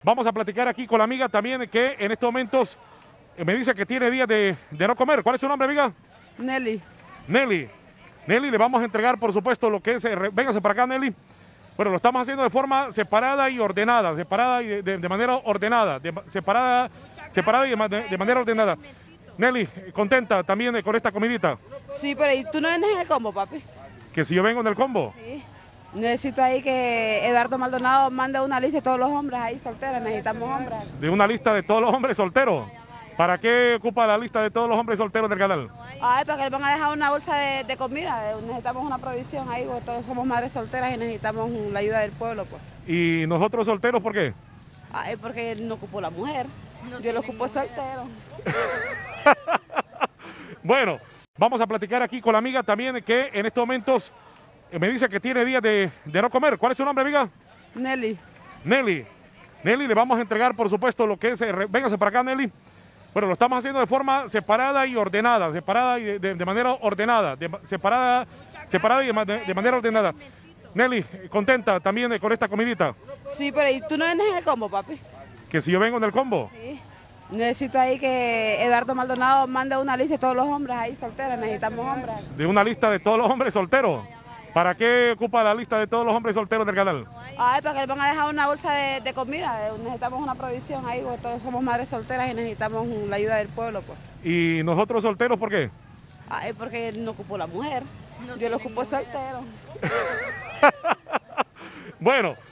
Vamos a platicar aquí con la amiga también que en estos momentos me dice que tiene días de no comer. ¿Cuál es su nombre, amiga? Nelly. Nelly. Nelly, le vamos a entregar, por supuesto, lo que es... véngase para acá, Nelly. Bueno, lo estamos haciendo de forma separada y ordenada, separada y de manera ordenada, separada y de manera ordenada. Nelly, contenta también con esta comidita. Sí, pero ¿y tú no vienes en el combo, papi? Que si yo vengo en el combo. Sí. Necesito ahí que Eduardo Maldonado mande una lista de todos los hombres ahí solteros, necesitamos hombres. De una lista de todos los hombres solteros. ¿Para qué ocupa la lista de todos los hombres solteros del canal? Ay, para que le van a dejar una bolsa de comida, necesitamos una provisión ahí, porque todos somos madres solteras y necesitamos la ayuda del pueblo, pues. ¿Y nosotros solteros por qué? Ay, porque no ocupo la mujer, yo lo ocupo soltero. Bueno, vamos a platicar aquí con la amiga también que en estos momentos me dice que tiene días de no comer. ¿Cuál es su nombre, amiga? Nelly. Nelly. Nelly, le vamos a entregar, por supuesto, lo que es... véngase para acá, Nelly. Bueno, lo estamos haciendo de forma separada y ordenada, separada y de manera ordenada, separada y de manera ordenada. Nelly, contenta también con esta comidita. Sí, pero ¿y tú no vienes en el combo, papi? Que si yo vengo en el combo. Sí. Necesito ahí que Eduardo Maldonado mande una lista de todos los hombres ahí solteros, necesitamos hombres. De una lista de todos los hombres solteros. ¿Para qué ocupa la lista de todos los hombres solteros del canal? Ay, para que le van a dejar una bolsa de comida, necesitamos una provisión ahí, porque todos somos madres solteras y necesitamos la ayuda del pueblo, pues. ¿Y nosotros solteros por qué? Ay, porque no ocupo la mujer, yo lo ocupo soltero. Bueno,